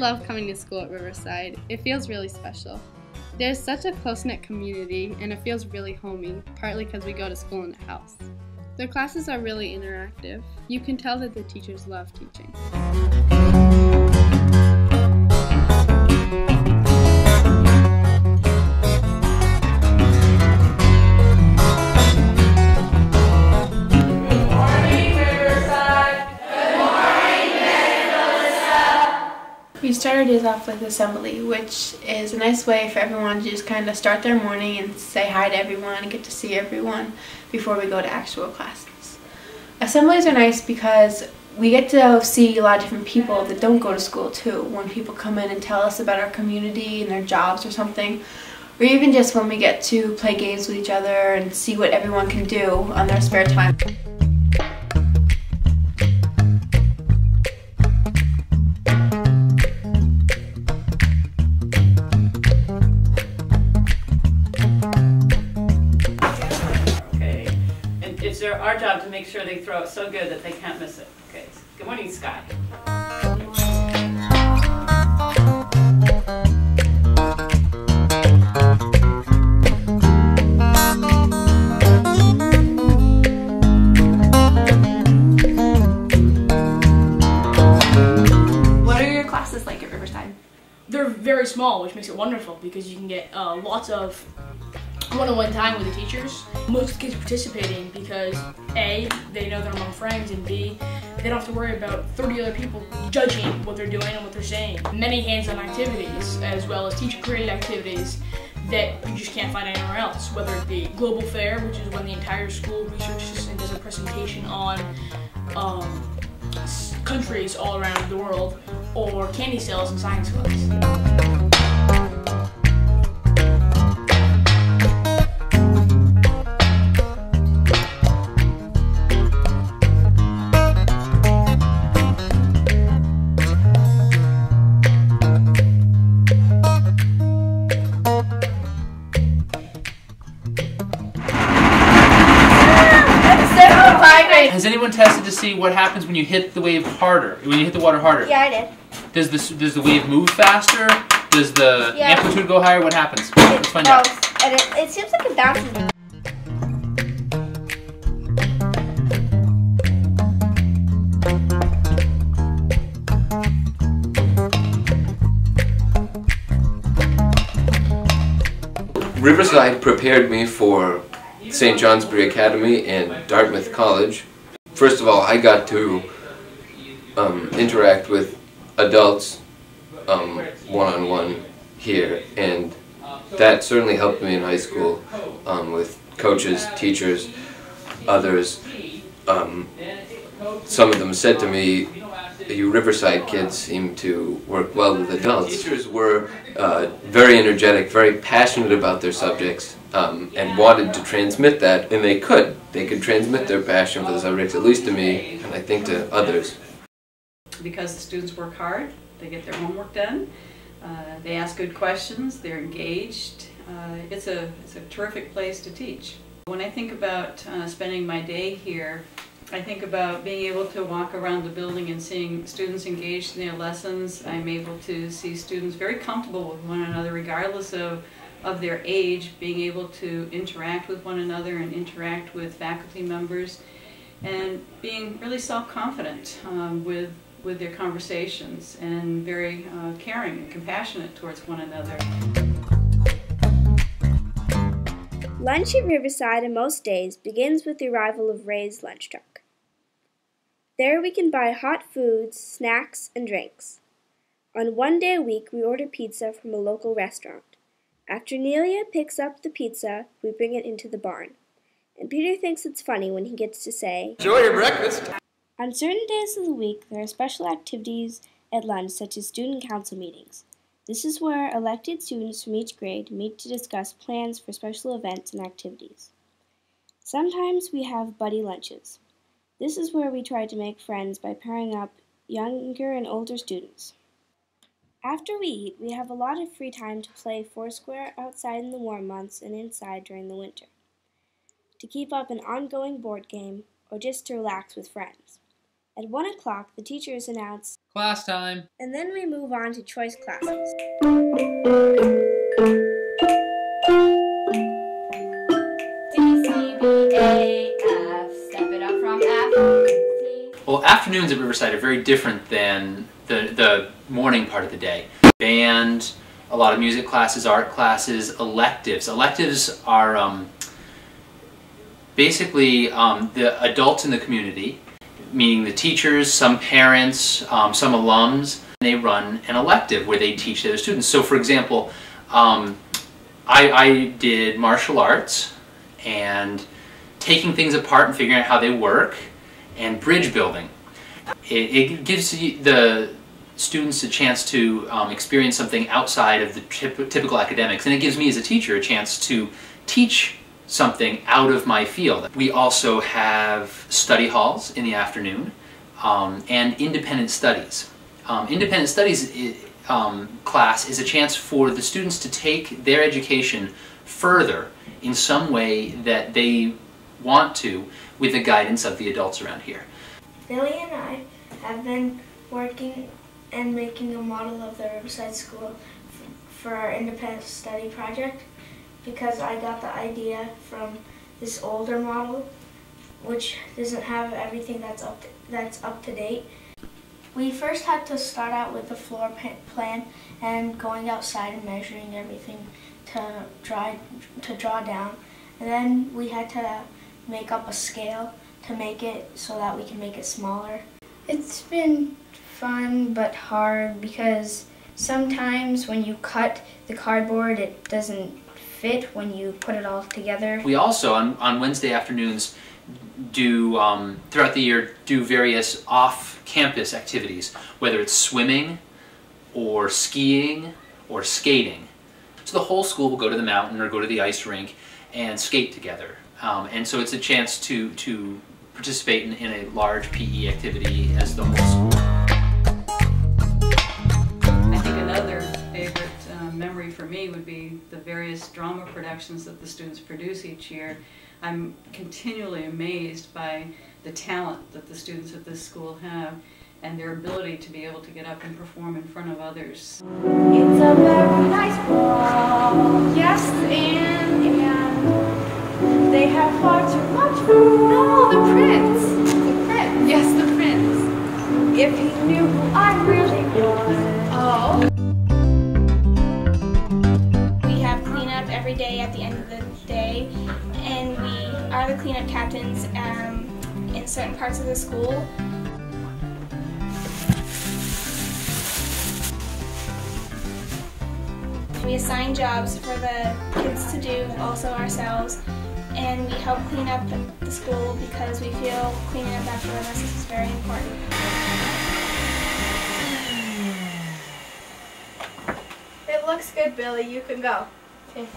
love coming to school at Riverside. It feels really special. There's such a close-knit community, and it feels really homey, partly because we go to school in a house. The classes are really interactive. You can tell that the teachers love teaching. We start our days off with assembly, which is a nice way for everyone to just kind of start their morning and say hi to everyone and get to see everyone before we go to actual classes. Assemblies are nice because we get to see a lot of different people that don't go to school too. When people come in and tell us about our community and their jobs or something, or even just when we get to play games with each other and see what everyone can do on their spare time. It's our job to make sure they throw it so good that they can't miss it. Okay. Good morning, Sky. What are your classes like at Riverside? They're very small, which makes it wonderful because you can get lots of one-on-one time with the teachers. Most kids participating because A, they know they're among friends, and B, they don't have to worry about 30 other people judging what they're doing and what they're saying. Many hands-on activities, as well as teacher-created activities that you just can't find anywhere else, whether it be Global Fair, which is when the entire school researches and does a presentation on countries all around the world, or candy sales and science clubs. Has anyone tested to see what happens when you hit the wave harder? When you hit the water harder? Yeah, I did. Does the wave move faster? Does the amplitude go higher? What happens? Let's find out. And it seems like it bounces. Riverside prepared me for St. Johnsbury Academy and Dartmouth College. First of all, I got to interact with adults one-on-one here, and that certainly helped me in high school with coaches, teachers, others. Some of them said to me, "You Riverside kids seem to work well with adults." Teachers were very energetic, very passionate about their subjects, and wanted to transmit that, and they could. They could transmit their passion for the subjects, at least to me, and I think to others. Because the students work hard, they get their homework done, they ask good questions, they're engaged. It's a terrific place to teach. When I think about spending my day here, I think about being able to walk around the building and seeing students engaged in their lessons. I'm able to see students very comfortable with one another regardless of their age, being able to interact with one another and interact with faculty members, and being really self-confident with their conversations, and very caring and compassionate towards one another. Lunch at Riverside on most days begins with the arrival of Ray's lunch truck. There we can buy hot foods, snacks, and drinks. On one day a week we order pizza from a local restaurant. After Nelia picks up the pizza, we bring it into the barn. And Peter thinks it's funny when he gets to say, "Enjoy your breakfast." On certain days of the week, there are special activities at lunch, such as student council meetings. This is where elected students from each grade meet to discuss plans for special events and activities. Sometimes we have buddy lunches. This is where we try to make friends by pairing up younger and older students. After we eat, we have a lot of free time to play Foursquare outside in the warm months and inside during the winter, to keep up an ongoing board game, or just to relax with friends. At 1 o'clock, the teachers announce Class time. And then we move on to choice classes. Step it up from F. Well, afternoons at Riverside are very different than the morning part of the day. Band, a lot of music classes, art classes, electives. Electives are basically the adults in the community, meaning the teachers, some parents, some alums. They run an elective where they teach their students. So for example, I did martial arts and taking things apart and figuring out how they work, and bridge building. It gives the students a chance to experience something outside of the typical academics, and it gives me as a teacher a chance to teach something out of my field. We also have study halls in the afternoon and independent studies. Independent studies class is a chance for the students to take their education further in some way that they want to with the guidance of the adults around here. Billy and I have been working and making a model of the Riverside School for our independent study project because I got the idea from this older model which doesn't have everything that's up to date. We first had to start out with the floor plan and going outside and measuring everything to draw down, and then we had to make up a scale to make it so that we can make it smaller. It's been fun but hard because sometimes when you cut the cardboard it doesn't fit when you put it all together. We also on Wednesday afternoons do throughout the year do various off-campus activities, whether it's swimming or skiing or skating. So the whole school will go to the mountain or go to the ice rink and skate together. And so it's a chance to participate in a large PE activity as the whole school. I think another favorite memory for me would be the various drama productions that the students produce each year. I'm continually amazed by the talent that the students at this school have and their ability to be able to get up and perform in front of others. It's a very nice ball. Yes, and they have far too much food. No, the prince. The prince. Yes, the prince. If he knew who I really was. Oh. We have cleanup every day at the end of the day, and we are the cleanup captains in certain parts of the school. We assign jobs for the kids to do, also ourselves, and we help clean up the school because we feel cleaning up after us is very important. It looks good, Billy. You can go. Okay.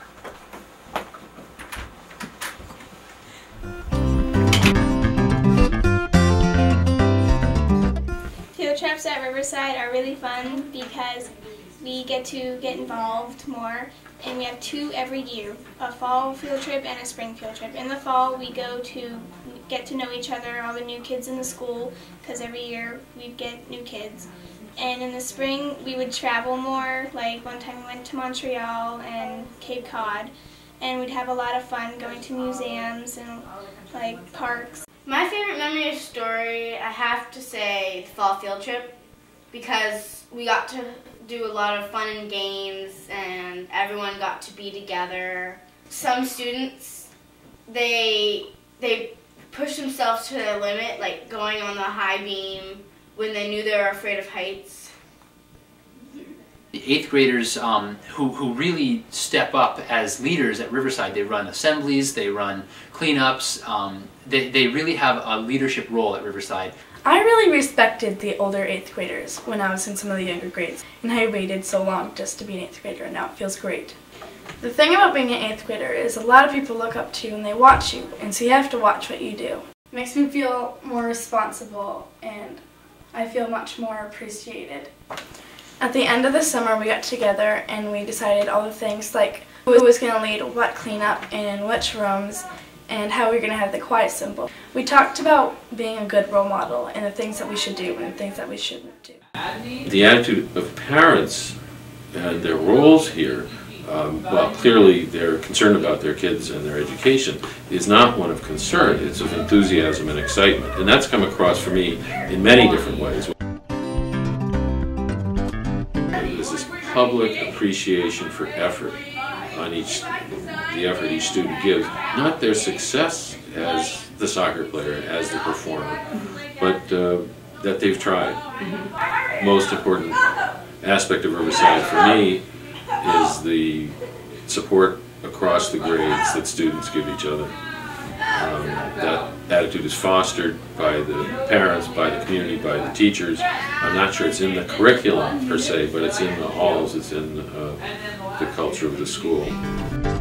Field trips at Riverside are really fun because we get to get involved more, and we have 2 every year, a fall field trip and a spring field trip. In the fall, we go to get to know each other, all the new kids in the school, because every year we get new kids. And in the spring, we would travel more, like one time we went to Montreal and Cape Cod, and we'd have a lot of fun going to museums and like parks. My favorite memory or story, I have to say the fall field trip, because we got to do a lot of fun and games and everyone got to be together. Some students, they pushed themselves to their limit, like going on the high beam when they knew they were afraid of heights. The 8th graders who really step up as leaders at Riverside, they run assemblies, they run cleanups, they really have a leadership role at Riverside. I really respected the older 8th graders when I was in some of the younger grades, and I waited so long just to be an 8th grader, and now it feels great. The thing about being an 8th grader is a lot of people look up to you and they watch you, and so you have to watch what you do. It makes me feel more responsible, and I feel much more appreciated. At the end of the summer, we got together and we decided all the things like who was going to lead what cleanup and in which rooms, and how we're going to have the quiet symbol. We talked about being a good role model and the things that we should do and the things that we shouldn't do. The attitude of parents and their roles here, while clearly they're concerned about their kids and their education, is not one of concern, it's of enthusiasm and excitement. And that's come across for me in many different ways. There's this public appreciation for effort on the effort each student gives, not their success as the soccer player, as the performer, but that they've tried. Most important aspect of Riverside for me is the support across the grades that students give each other. That attitude is fostered by the parents, by the community, by the teachers. I'm not sure it's in the curriculum per se, but it's in the halls, it's in the culture of the school.